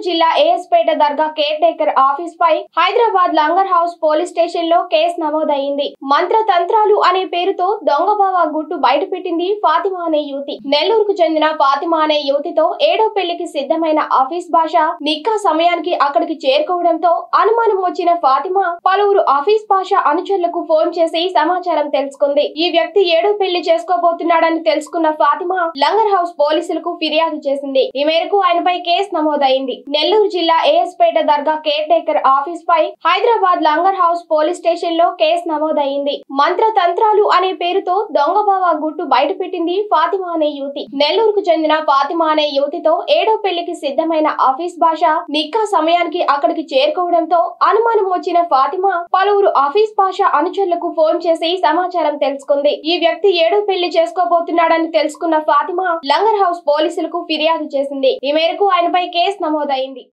జిల్లా AS Peta dargah care taker office పై Hyderabad Langar house police station లో కేసు నమోదైంది. మంత్రతంత్రాలు అనే పేరుతో దొంగ బావా గుట్టు బయటపెట్టింది ఫాతిమా అనే యువతి. నెల్లూరుకు చెందిన ఫాతిమా అనే యువతితో ఏడో పెళ్లికి సిద్ధమైన ఆఫీస్ భాష నిక్కా సమయానికి అక్కడికి చేరుకోవడంతో అనుమానం వచ్చిన ఫాతిమా పలువురు ఆఫీస్ భాష అనుచరులకు ఫోన్ చేసి సమాచారం తెలుసుకుంది. ఈ వ్యక్తి ఏడో పెళ్లి చేసుకోబోతున్నాడని తెలుసుకున్న ఫాతిమా లంగర్ హౌస్ పోలీసులకు ఫిర్యాదు చేసింది. ఈ మేరకు ఆయనపై కేసు నమోదైంది. నెల్లూరు జిల్లా AS Peta dargah care taker office పై Hyderabad Langar house police station లో కేసు నమోదైంది. మంత్రతంత్రాలు అనే పేరుతో దొంగ బావా గుట్టు బయటపెట్టింది ఫాతిమా అనే యువతి. నెల్లూరుకు చెందిన ఫాతిమా అనే యువతితో ఏడో పెళ్లికి సిద్ధమైన ఆఫీస్ భాష నిక్కా సమయానికి అక్కడికి చేరుకోవడంతో అనుమానం వచ్చిన ఫాతిమా పలువురు ఆఫీస్ భాష అనుచరులకు ఫోన్ చేసి సమాచారం తెలుసుకుంది. ఈ వ్యక్తి ఏడో పెళ్లి చేసుకోబోతున్నాడని తెలుసుకున్న ఫాతిమా లంగర్ హౌస్ పోలీసులకు ఫిర్యాదు చేసింది. ఈ మేరకు ఆయనపై కేసు నమోదైంది.